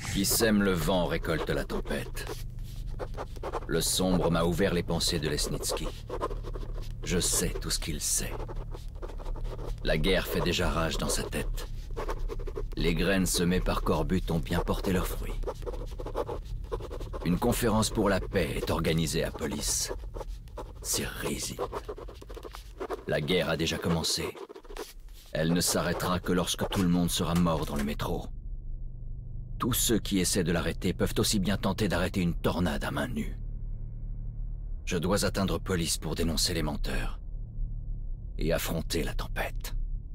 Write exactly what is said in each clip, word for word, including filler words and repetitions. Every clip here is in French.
Qui sème le vent récolte la tempête. Le sombre m'a ouvert les pensées de Lesnitsky. Je sais tout ce qu'il sait. La guerre fait déjà rage dans sa tête. Les graines semées par Corbutt ont bien porté leurs fruits. Une conférence pour la paix est organisée à Police. C'est risible. La guerre a déjà commencé. Elle ne s'arrêtera que lorsque tout le monde sera mort dans le métro. Tous ceux qui essaient de l'arrêter peuvent aussi bien tenter d'arrêter une tornade à main nue. Je dois atteindre Police pour dénoncer les menteurs et affronter la tempête.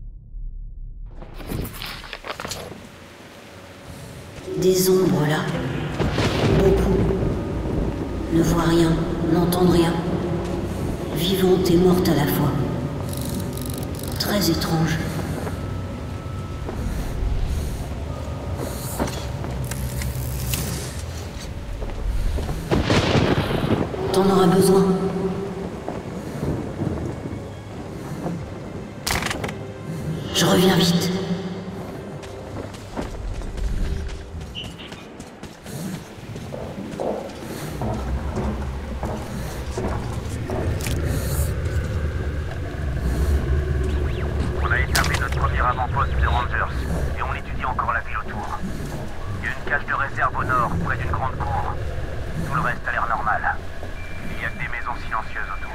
Des ombres là. Beaucoup. Ne voient rien, n'entendent rien. Vivantes et mortes à la fois. Très étrange. T'en auras besoin. Je reviens vite. On a établi notre premier avant-poste de Rangers et on étudie encore la ville autour. Il y a une cage de réserve au nord, près d'une grande cour. Tout le reste a l'air normal. Il y a que des maisons silencieuses autour.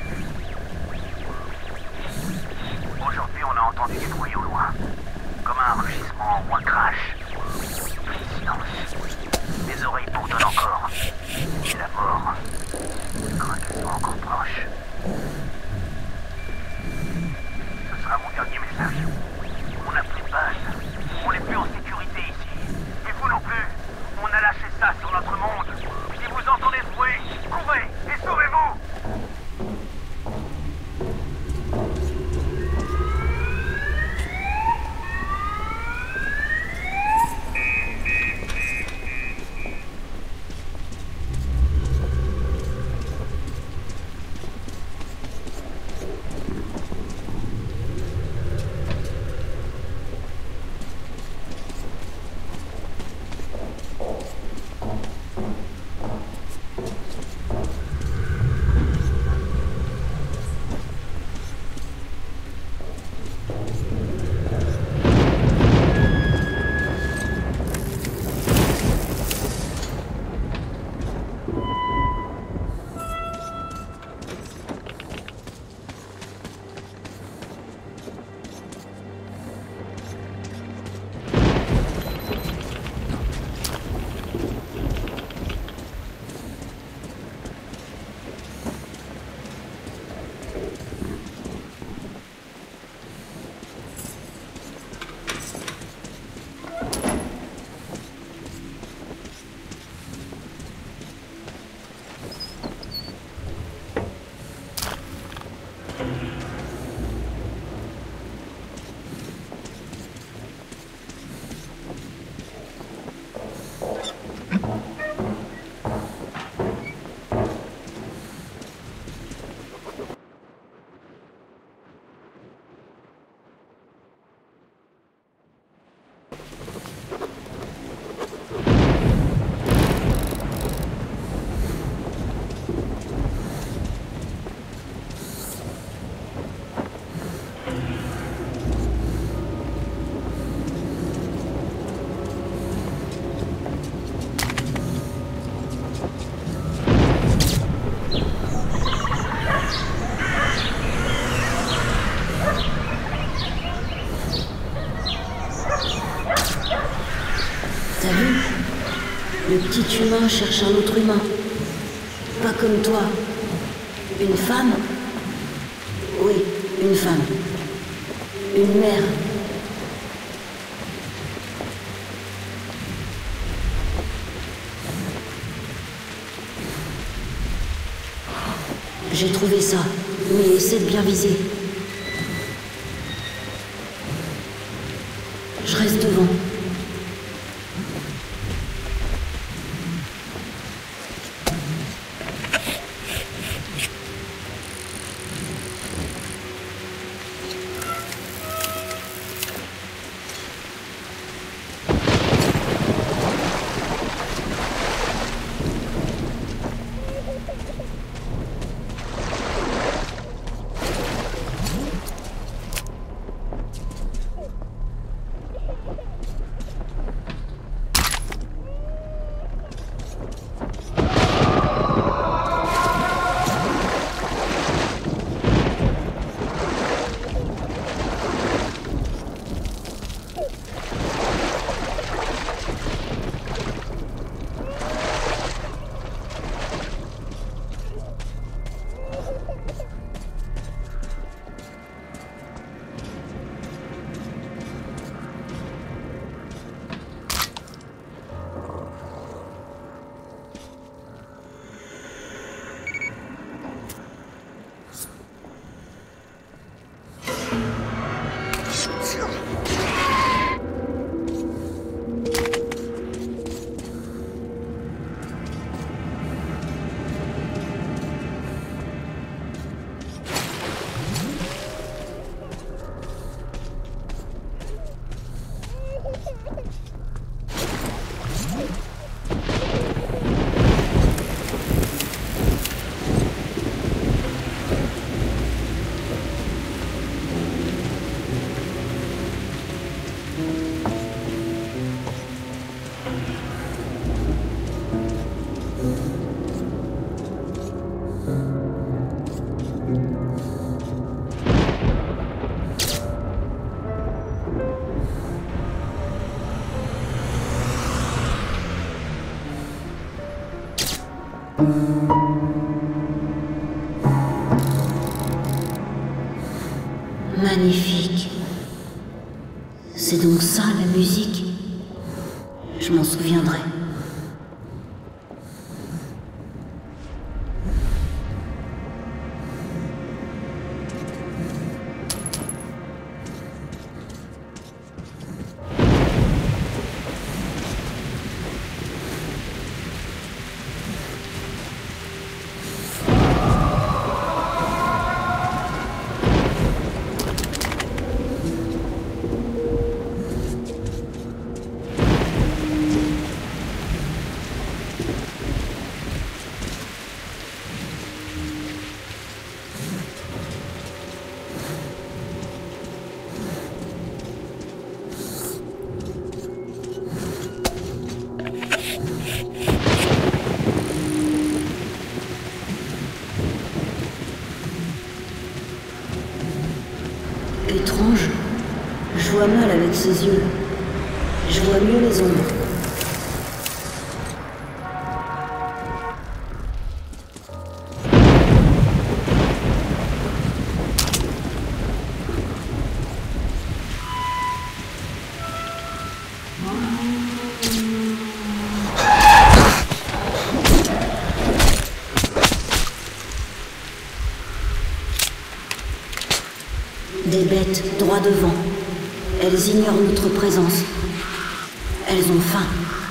Aujourd'hui, on a entendu des bruits au loin. Comme un rugissement ou un crash. Silence. Les oreilles bourdonnent encore. Et la mort. Je crains qu'elle soit encore proche. Ce sera mon dernier message. On n'a plus de base. On n'est plus en sécurité ici. Et vous non plus. On a lâché ça sur notre monde. Si vous entendez ce bruit, courez et sauvez-vous! Le petit humain cherche un autre humain. Pas comme toi. Une femme? Oui, une femme. Une mère. J'ai trouvé ça, mais essaie de bien viser. Je reste devant. Magnifique. C'est donc ça la musique? Je m'en souviendrai. Étrange. Je vois mal avec ses yeux. Je vois mieux les ombres. Des bêtes droit devant. Elles ignorent notre présence. Elles ont faim.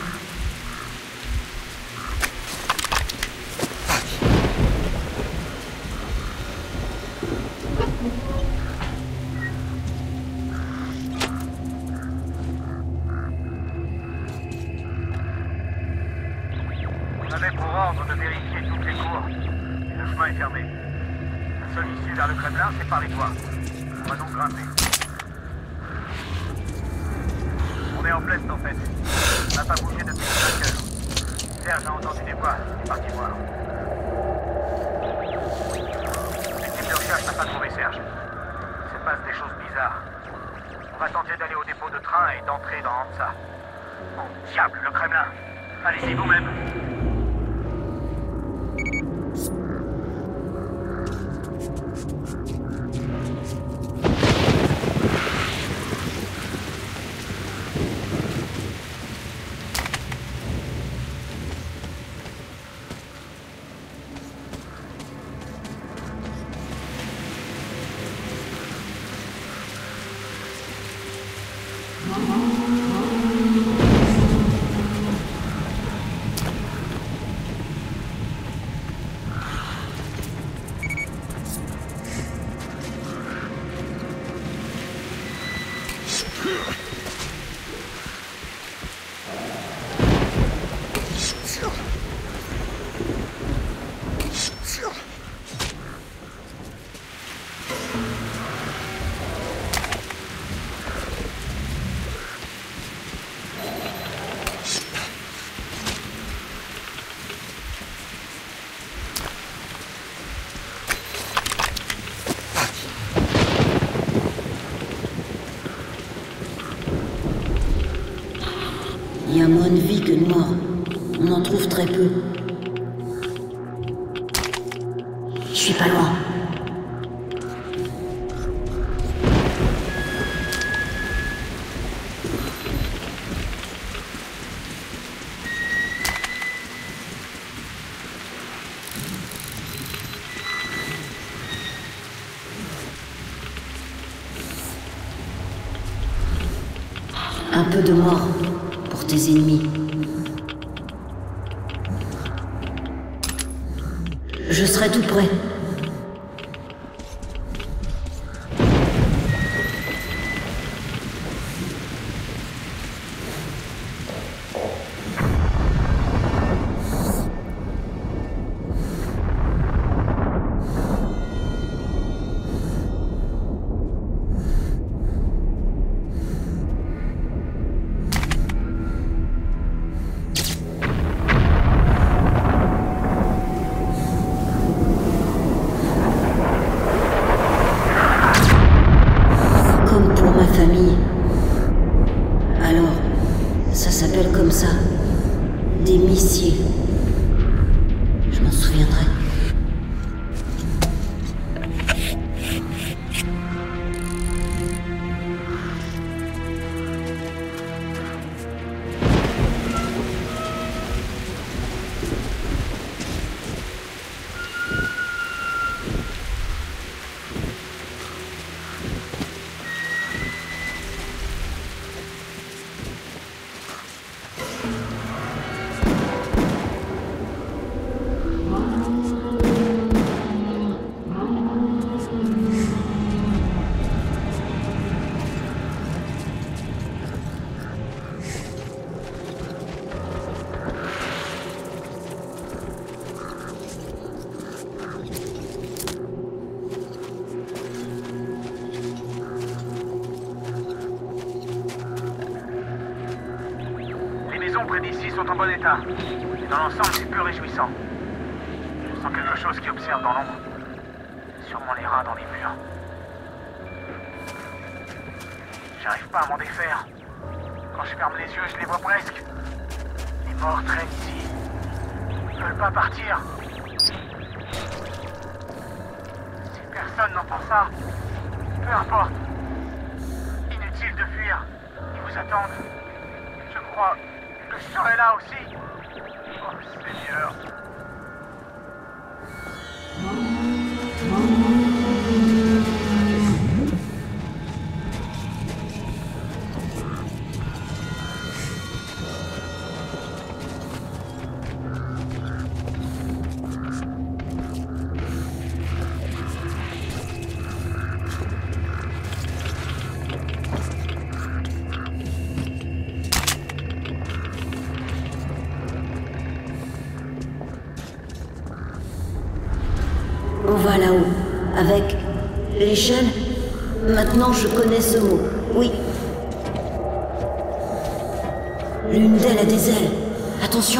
On avait pour ordre de vérifier toutes les cours. Et le chemin est fermé. La seule issue vers le Kremlin, c'est par les toits. On va donc grimper. On est en pleine tempête. On n'a pas bougé depuis cinq heures. Serge a entendu des voix. Il est parti voir. L'équipe de recherche n'a pas trouvé Serge. Il se passe des choses bizarres. On va tenter d'aller au dépôt de train et d'entrer dans Hansa. Oh, diable, le Kremlin. Allez-y vous-même. Il y a moins de vie que de mort. On en trouve très peu. Je suis pas loin. Un peu de mort pour tes ennemis. Je serai tout prêt. Famille. Alors, ça s'appelle comme ça. Des missiles. Je souviendrai. Près d'ici sont en bon état. Et dans l'ensemble, c'est peu réjouissant. Je sens quelque chose qui observe dans l'ombre. Sûrement les rats dans les murs. J'arrive pas à m'en défaire. Quand je ferme les yeux, je les vois presque. Les morts traînent ici. Ils veulent pas partir. Si personne n'entend ça, peu importe. Inutile de fuir. Ils vous attendent. Je crois... je serai là aussi. Oh Seigneur. On va là-haut. Avec l'échelle. Maintenant, je connais ce mot. Oui. L'une d'elles a des ailes. Attention.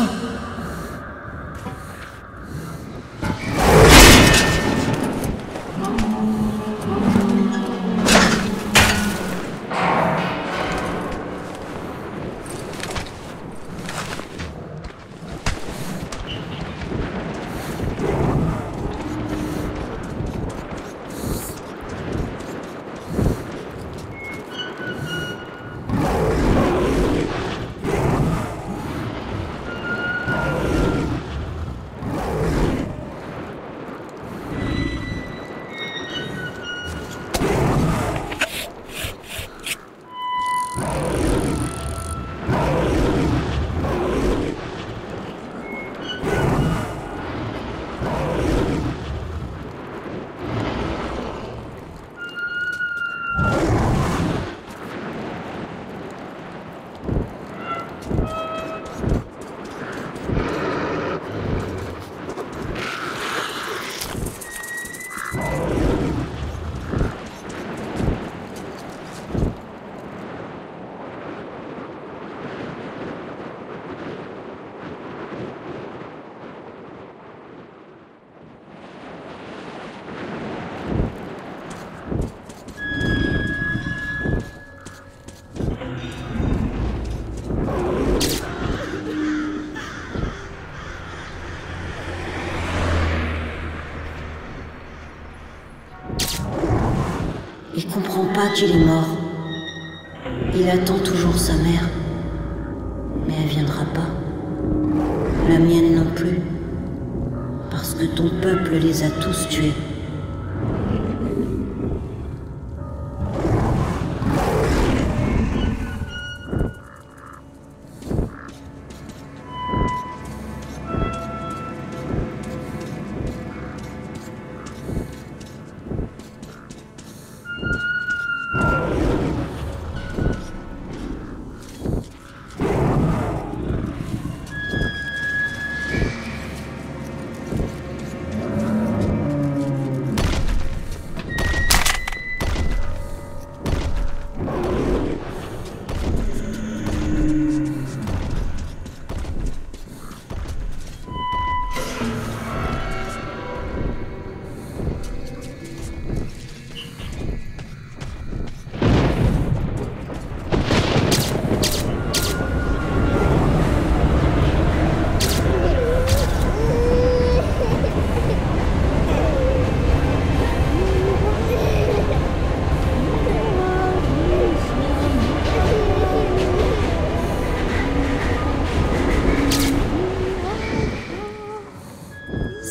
Il comprend pas qu'il est mort. Il attend toujours sa mère. Mais elle viendra pas. La mienne non plus. Parce que ton peuple les a tous tués.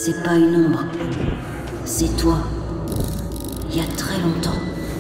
C'est pas une ombre. C'est toi. Il y a très longtemps.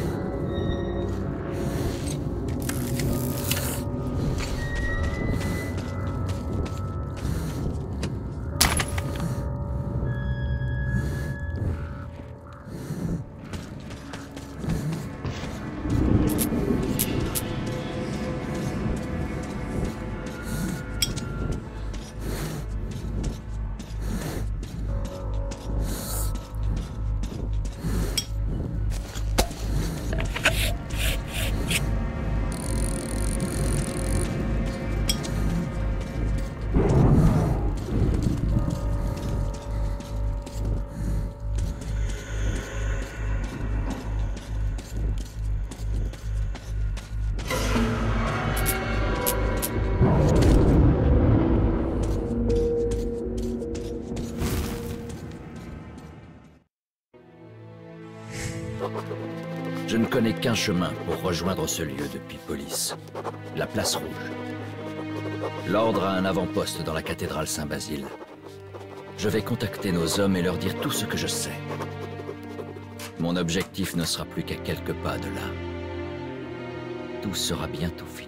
Je ne connais qu'un chemin pour rejoindre ce lieu depuis Police. La Place Rouge. L'Ordre a un avant-poste dans la cathédrale Saint-Basile. Je vais contacter nos hommes et leur dire tout ce que je sais. Mon objectif ne sera plus qu'à quelques pas de là. Tout sera bientôt fini.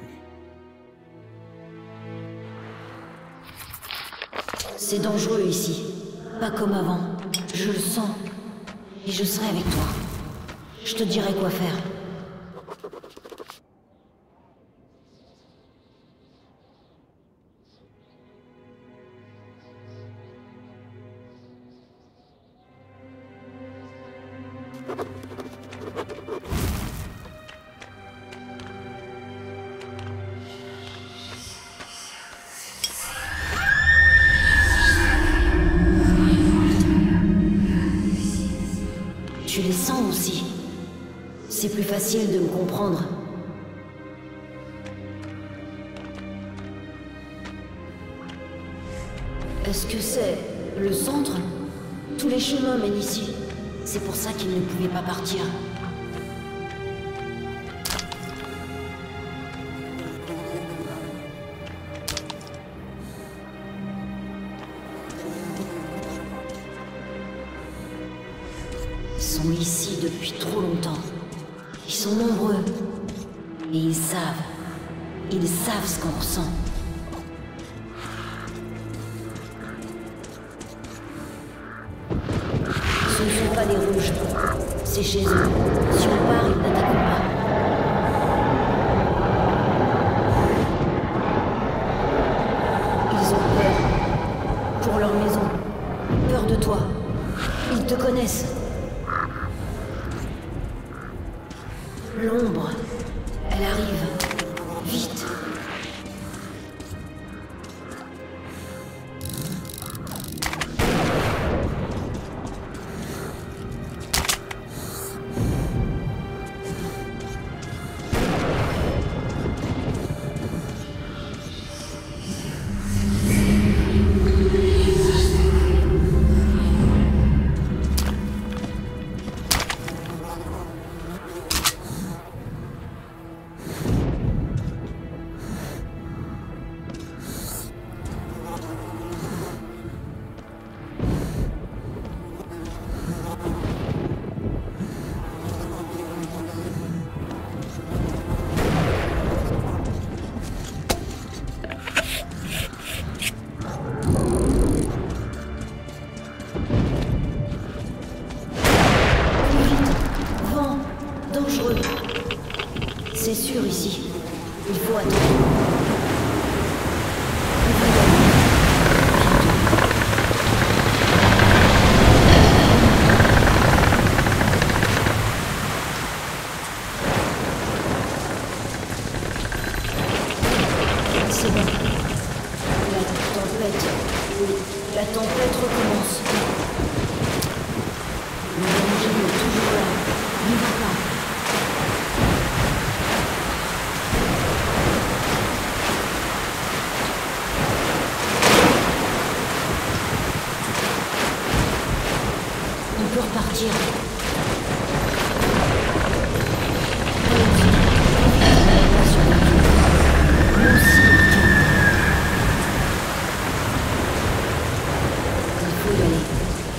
C'est dangereux ici. Pas comme avant. Je le sens. Et je serai avec toi. Je te dirai quoi faire. Tu les sens aussi. C'est plus facile de me comprendre. Est-ce que c'est le centre? Tous les chemins mènent ici. C'est pour ça qu'ils ne pouvaient pas partir. Ils sont ici depuis trop longtemps. Ils sont nombreux. Et ils savent. Ils savent ce qu'on ressent. Ce ne sont pas les rouges. C'est chez eux. Si on part, ils n'attaquent pas. Ils ont peur. Pour leur maison. Peur de toi. Ils te connaissent. L'ombre, elle arrive. Vite. C'est sûr ici. Il faut attendre. C'est bon. La tempête. La tempête recommence. Le danger est toujours là. N'y va pas. On peut repartir. Il faut y aller.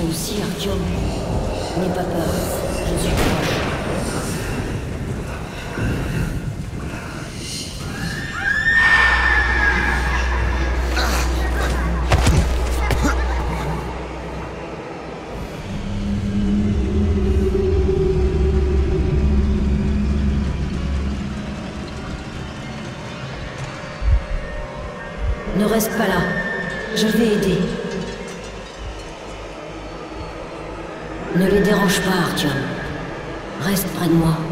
aussi, Artyom. N'aie pas peur, je suis proche. Ne reste pas là. Je vais aider. Ne les dérange pas, Artyom. Reste près de moi.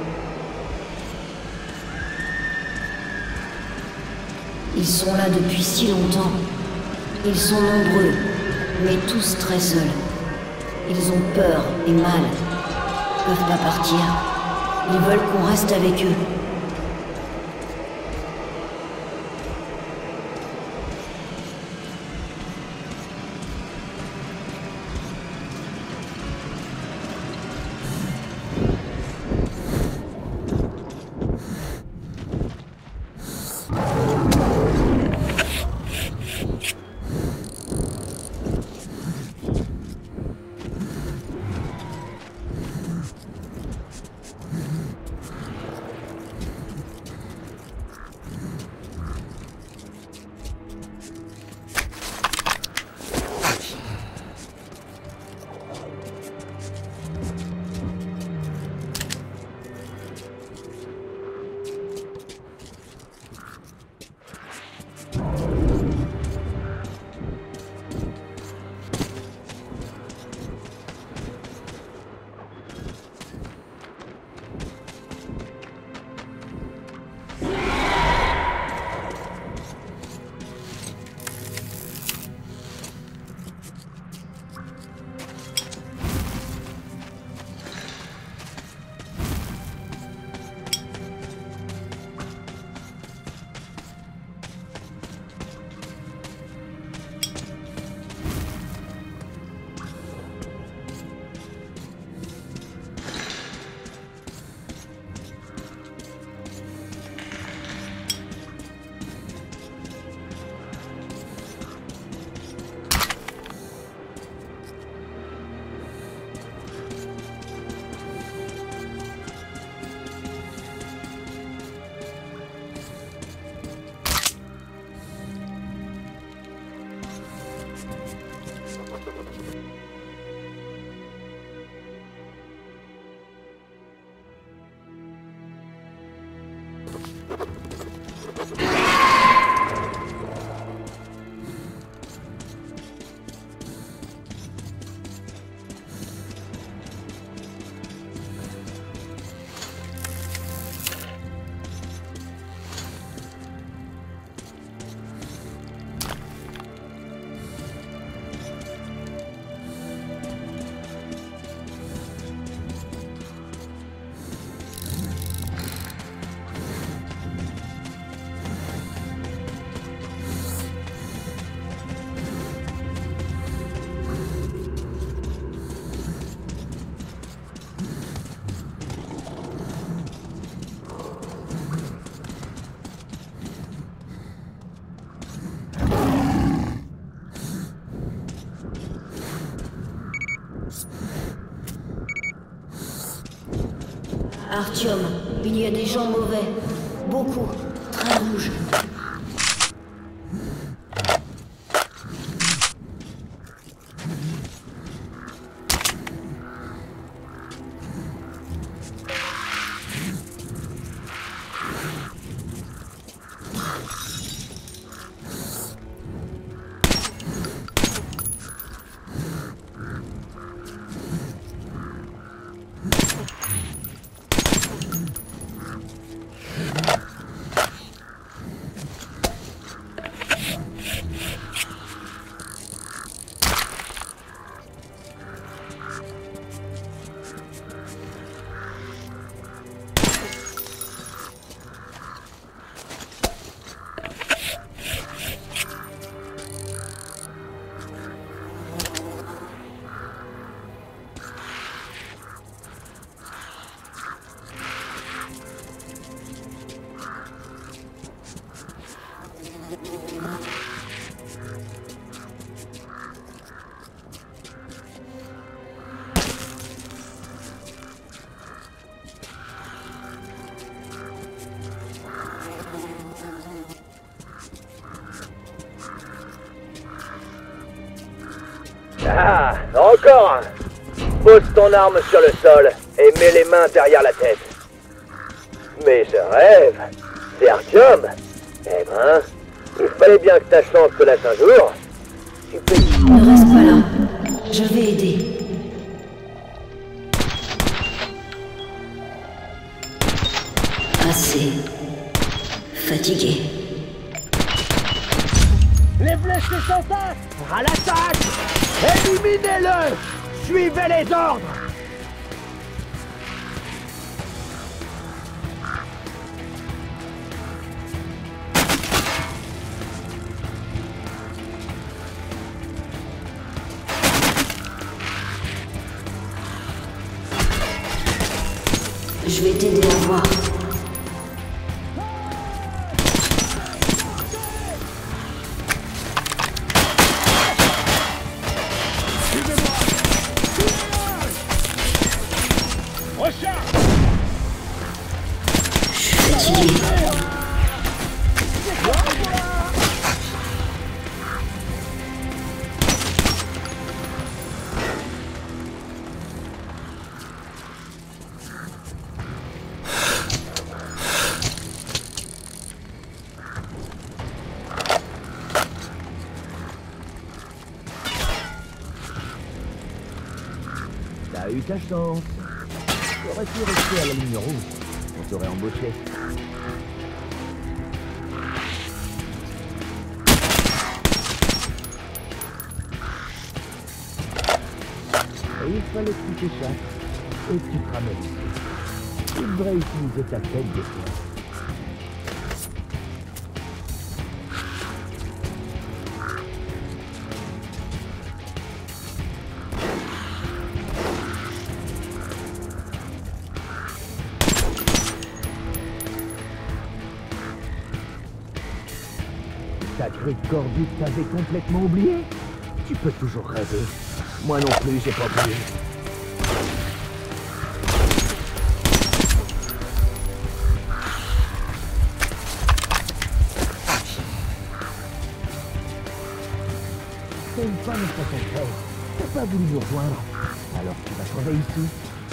Ils sont là depuis si longtemps. Ils sont nombreux, mais tous très seuls. Ils ont peur et mal. Ils peuvent pas partir. Ils veulent qu'on reste avec eux. Artyom, il y a des gens mauvais. Beaucoup. Très rouges. Ah, encore un. Pose ton arme sur le sol et mets les mains derrière la tête. Mais je rêve. C'est Artyom. Eh ben, il fallait bien que ta chance te lâche un jour. Tu peux... Ne reste pas là. Je vais aider. Assez. Fatigué. Les blessés sont face. À l'attaque. Éliminez-le. Suivez les ordres. Je vais t'aider à voir. Je suis fatigué. T'as eu ta chance. T'aurais pu rester à la ligne rouge. On t'aurait embauché. Et il fallait que tu t'échappes. Et que tu te ramènes ici. Tu devrais utiliser ta tête des fois. T'as cru que Corby t'avait complètement oublié? Tu peux toujours rêver. Moi non plus, j'ai pas oublié. C'est une femme de façon grève. T'as pas voulu nous rejoindre. Alors tu vas crever ici.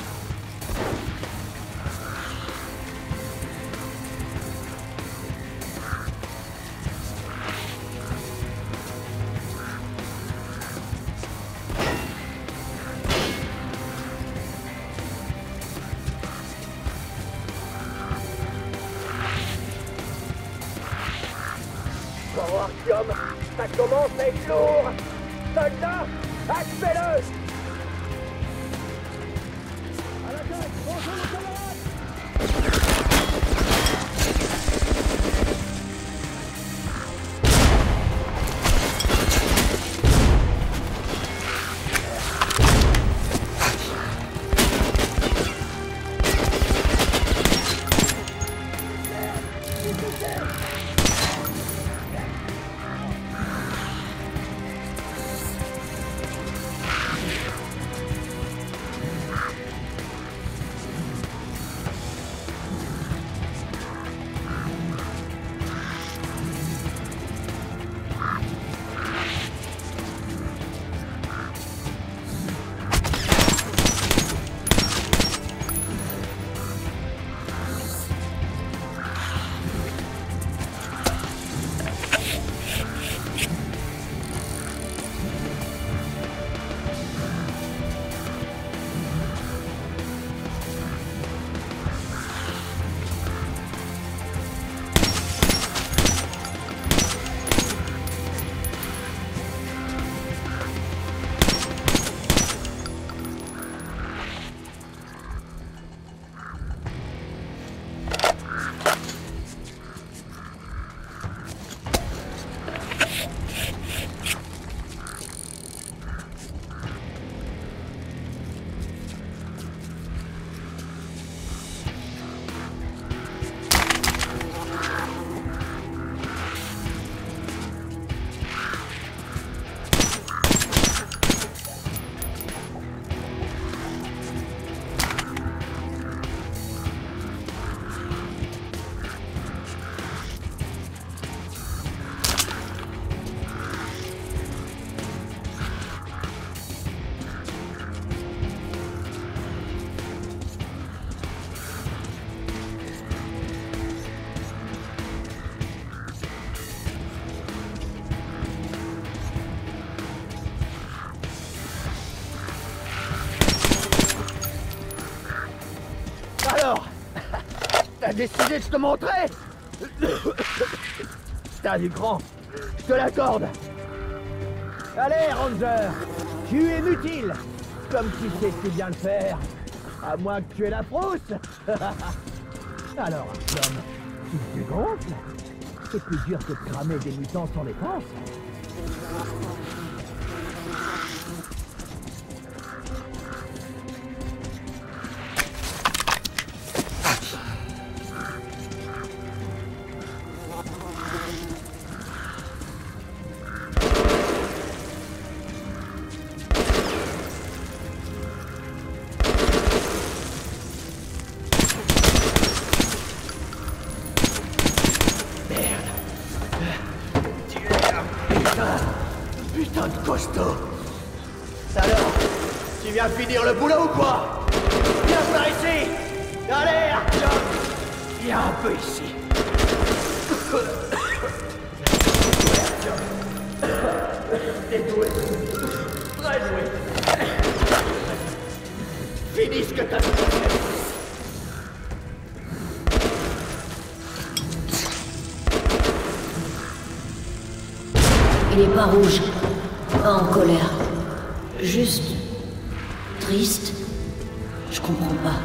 Bon, Artyom, ça commence à être lourd. Soldat, achevez-le. À l'attaque, bonjour les camarades. décidé de te montrer? T'as du grand, je te l'accorde. Allez, Ranger, tu es mutile, comme tu sais si bien le faire. À moins que tu aies la frousse. Alors, Artyom, tu te dégonfles? C'est plus dur que de cramer des mutants sans défense. Putain de costaud! Alors, tu viens finir le boulot ou quoi? Viens par ici! Allez, Artyom! Viens un peu ici! T'es doué! Très doué! Finis ce que t'as fait! Il est pas rouge, pas en colère. Juste... triste. Je comprends pas.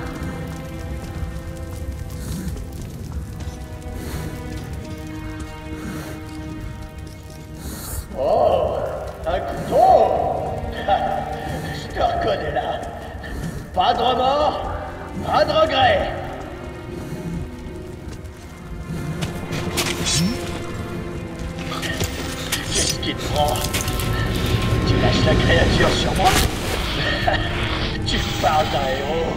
Oh, un couteau! Je te reconnais là. Pas de remords, pas de regrets. Qu'est-ce qui te prend? Tu lâches la créature sur moi? Tu parles d'un héros.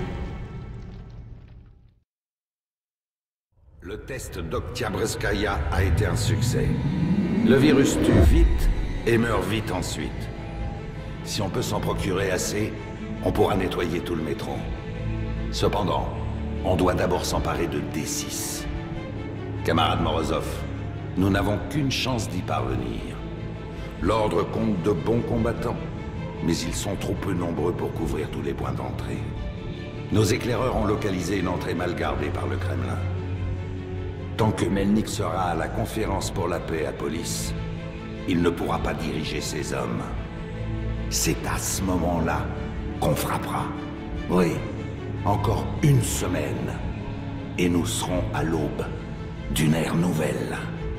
Le test d'Oktyabrskaya a été un succès. Le virus tue vite et meurt vite ensuite. Si on peut s'en procurer assez, on pourra nettoyer tout le métro. Cependant, on doit d'abord s'emparer de D six. Camarade Morozov, nous n'avons qu'une chance d'y parvenir. L'Ordre compte de bons combattants, mais ils sont trop peu nombreux pour couvrir tous les points d'entrée. Nos éclaireurs ont localisé une entrée mal gardée par le Kremlin. Tant que Melnik sera à la conférence pour la paix à Police, il ne pourra pas diriger ses hommes. C'est à ce moment-là qu'on frappera. Oui, encore une semaine, et nous serons à l'aube d'une ère nouvelle.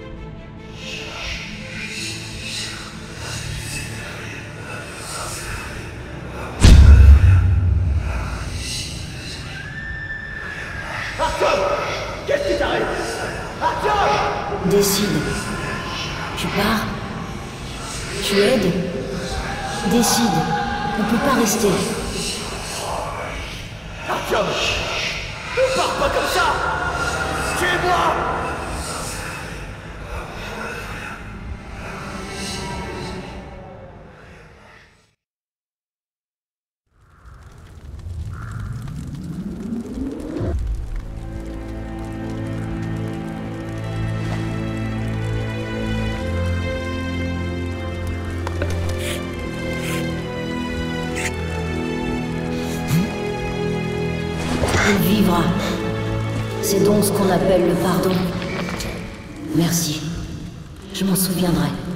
Artyom! Qu'est-ce qui t'arrive? Artyom! Décide. Tu pars? Tu aides? Décide. On peut pas rester. Artyom! Ne pars pas comme ça! Suis-moi! Il vivra. C'est donc ce qu'on appelle le pardon. Merci. Je m'en souviendrai.